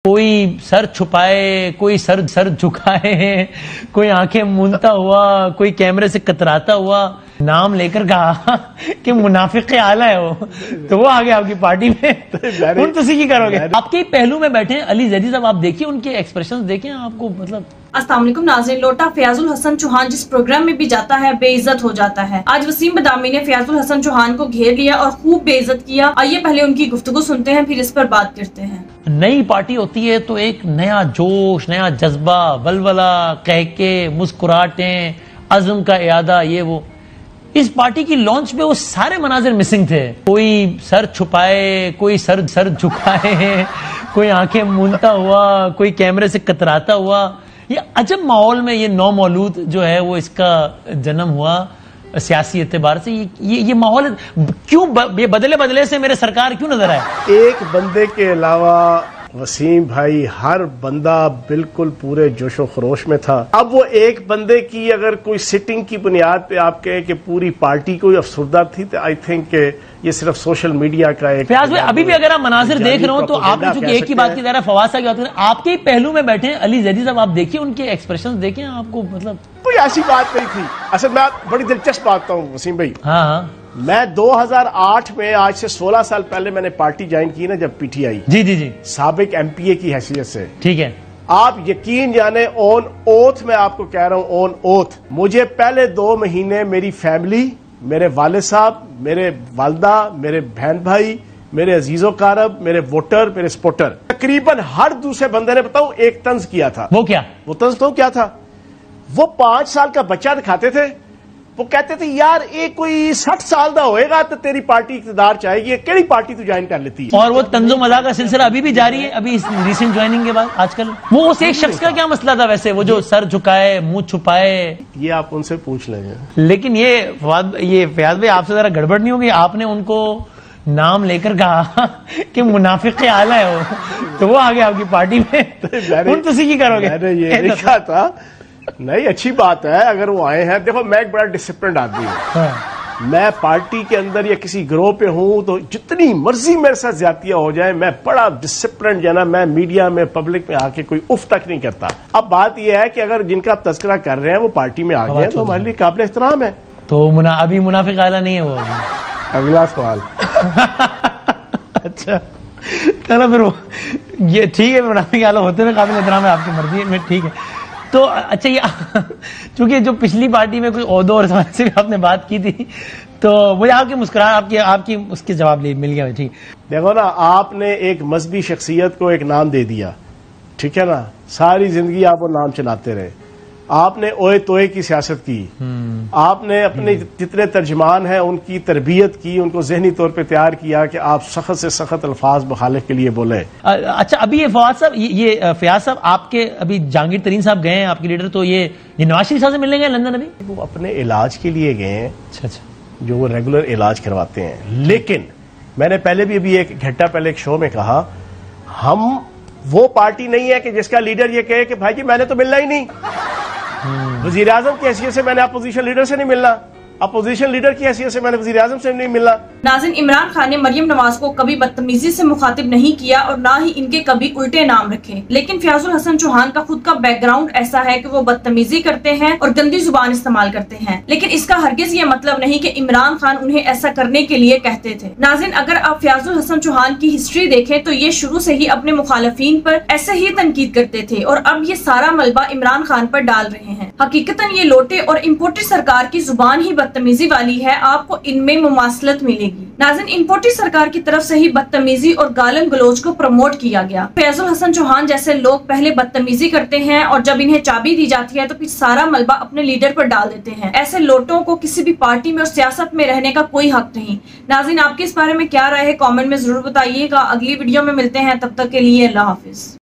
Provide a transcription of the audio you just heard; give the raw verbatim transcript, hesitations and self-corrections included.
کوئی سر چھپائے، کوئی سر سر جھکائے، کوئی آنکھیں مونتا ہوا، کوئی کیمرے سے کتراتا ہوا، نام لے کر کہا کہ منافق اعلیٰ ہے وہ، تو وہ آگے آپ کی پارٹی میں ان تسی کی کرو گے۔ آپ کے پہلو میں بیٹھے ہیں علی زیدی صاحب، آپ دیکھیے ان کے ایکسپریشنز دیکھیں، آپ کو مطلب۔ السلام علیکم ناظرین، لوٹا فیاض الحسن چوہان جس پروگرام میں بھی جاتا ہے بے عزت ہو جاتا ہے۔ آج وسیم بدامی نے فیاض الحسن چوہان کو گھیر لیا اور خوب بے عزت کیا۔ آئیے پہلے ان کی گفتگو سنتے ہیں، پھر اس پر بات کرتے ہیں۔ نئی پارٹی ہوتی ہے تو ایک نیا جوش، نیا جذبہ، ولولہ، کہکے، مسکراہٹیں، عزم کا اعادہ، یہ وہ۔ اس پارٹی کی لانچ میں وہ سارے مناظر مسنگ تھے۔ کوئی سر چھپائے، کوئی سر سر جھکائے، کوئی آنکھیں مونتا ہوا، کوئی کیمرے سے کتراتا ہوا۔ یہ عجب ماحول میں یہ نو مولود جو ہے وہ اس کا جنم ہوا سیاسی اعتبار سے۔ یہ یہ ماحول کیوں یہ بدلے بدلے سے میرے سرکار کیوں نظر آئے؟ ایک بندے کے علاوہ وسیم بھائی ہر بندہ بالکل پورے جوش و خروش میں تھا۔ اب وہ ایک بندے کی اگر کوئی سٹنگ کی بنیاد پہ آپ کہیں کہ پوری پارٹی کوئی افسردہ تھی تو آئی تھنک کہ یہ صرف سوشل میڈیا کا ایک فیاض بھائی ابھی بھی اگر آپ مناظر دیکھ رہے ہوں تو آپ نے چونکہ ایک ہی بات کی ذرا فواز صاحب کی بات کریں، آپ کے پہلو میں بیٹھے ہیں علی زیدی صاحب، آپ دیکھیے ان کے ایکسپریشنز دیکھیں، آپ کو مطلب کوئی ایسی بات نہیں تھی۔ اصل میں بڑی دلچسپ بات ہوں وسیم بھائی، ہاں ہاں میں دو ہزار آٹھ میں آج سے سولہ سال پہلے میں نے پارٹی جوائن کی نا، جب پی ٹی آئی، جی جی جی سابق ایم پی اے کی حیثیت سے، ٹھیک ہے، آپ یقین جانے اون اوتھ میں آپ کو کہہ رہا ہوں، اون اوتھ مجھے پہلے دو مہینے میری فیملی، میرے والد صاحب، میرے والدہ، میرے بہن بھائی، میرے عزیز و قارب، میرے ووٹر، میرے سپورٹر، تقریباً ہر دوسرے بندے نے بتاؤ ایک طنز کیا تھا۔ وہ کیا؟ وہ طنز تو کیا تھا؟ وہ پانچ سال کا بچہ دکھاتے تھے، وہ کہتے تھے یار یہ کوئی سٹھ سال دا ہوئے گا تو تیری پارٹی اقتدار چاہے گی، کیڑی پارٹی تو جوائن کر لیتی ہے۔ اور وہ طنز و مزاح کا سلسلہ ابھی بھی جاری ہے، ابھی اس ریسنٹ جوائننگ کے بعد آج کل۔ وہ اس ایک شخص کا کیا مسئلہ تھا ویسے، وہ جو سر جھکائے، منہ چھپائے؟ یہ آپ ان سے پوچھ لیں گے۔ لیکن یہ فواد یہ فیاض بھائی آپ سے ذرا گڑبڑ نہیں ہوگی؟ آپ نے ان کو نام لے کر کہا کہ منافق اعلیٰ ہے وہ، تو وہ آگے آپ کی پارٹی میں ان تسی کی کرو گے؟ میں نے یہ نہیں کہا تھا۔ نہیں، اچھی بات ہے اگر وہ آئے ہیں۔ دیکھو میں ایک بڑا ڈسپلنڈ آدمی ہوں، میں پارٹی کے اندر یا کسی گروہ پہ ہوں تو جتنی مرضی میرے ساتھ زیادتیاں ہو جائیں میں بڑا ڈسپلنڈ جو نا، میں میڈیا میں پبلک میں آ کے کوئی اف تک نہیں کرتا۔ اب بات یہ ہے کہ اگر جن کا آپ تذکرہ کر رہے ہیں وہ پارٹی میں آ گئے ہیں تو ہمارے لیے قابل احترام ہے۔ تو ابھی منافق اعلیٰ نہیں ہے وہ؟ اگلا سوال۔ اچھا چلو پھر وہ یہ ٹھیک ہے، منافق اعلیٰ ہوتے ہوئے قابل احترام ہے، آپ کی مرضی ہے، ٹھیک ہے۔ تو اچھا یہ چونکہ جو پچھلی پارٹی میں کوئی عہدوں اور سوال سے بھی آپ نے بات کی تھی تو مجھے آپ کی مسکراہٹ، آپ کی آپ کی اس کے جواب مل گیا۔ ٹھیک دیکھو نا، آپ نے ایک مذہبی شخصیت کو ایک نام دے دیا، ٹھیک ہے نا، ساری زندگی آپ وہ نام چلاتے رہے، آپ نے اوئے توئے کی سیاست کی، آپ نے اپنے جتنے ترجمان ہیں ان کی تربیت کی، ان کو ذہنی طور پہ تیار کیا کہ آپ سخت سے سخت الفاظ مخالف کے لیے بولیں۔ اچھا ابھی یہ فواد صاحب، یہ فیاض صاحب آپ کے ابھی جہانگیر ترین صاحب گئے ہیں آپ کے لیڈر، تو یہ یہ نواز شریف صاحب سے ملنے گئے لندن ابھی؟ وہ اپنے علاج کے لیے گئے ہیں، اچھا اچھا، جو وہ ریگولر علاج کرواتے ہیں۔ لیکن میں نے پہلے بھی ابھی ایک گھنٹہ پہلے ایک شو میں کہا، ہم وہ پارٹی نہیں ہے کہ جس کا لیڈر یہ کہے کہ بھائی جی میں نے تو ملنا ہی نہیں، وزیر اعظم کی حیثیت سے میں نے اپوزیشن لیڈر سے نہیں ملنا، اپوزیشن لیڈر کی حیثیت سے میں نے وزیر اعظم سے نہیں ملنا۔ ناظرین، عمران خان نے مریم نواز کو کبھی بدتمیزی سے مخاطب نہیں کیا اور نہ ہی ان کے کبھی الٹے نام رکھے، لیکن فیاض الحسن چوہان کا خود کا بیک گراؤنڈ ایسا ہے کہ وہ بدتمیزی کرتے ہیں اور گندی زبان استعمال کرتے ہیں، لیکن اس کا ہرگز یہ مطلب نہیں کہ عمران خان انہیں ایسا کرنے کے لیے کہتے تھے۔ ناظرین، اگر آپ فیاض الحسن چوہان کی ہسٹری دیکھیں تو یہ شروع سے ہی اپنے مخالفین پر ایسے ہی تنقید کرتے تھے اور اب یہ سارا ملبہ عمران خان پر ڈال رہے ہیں۔ حقیقتاً یہ لوٹے اور امپورٹڈ سرکار کی زبان ہی بدتمیزی والی ہے، آپ کو ان میں مماثلت ملے گی۔ ناظرین، امپورٹڈ سرکار کی طرف سے ہی بدتمیزی اور گالم گلوچ کو پروموٹ کیا گیا۔ فیاض الحسن چوہان جیسے لوگ پہلے بدتمیزی کرتے ہیں اور جب انہیں چابی دی جاتی ہے تو پھر سارا ملبہ اپنے لیڈر پر ڈال دیتے ہیں۔ ایسے لوٹوں کو کسی بھی پارٹی میں اور سیاست میں رہنے کا کوئی حق نہیں۔ ناظرین، آپ کے اس بارے میں کیا رائے ہے؟ کامنٹ میں ضرور بتائیے گا۔ اگلی ویڈیو میں ملتے ہیں، تب تک کے لیے اللہ حافظ۔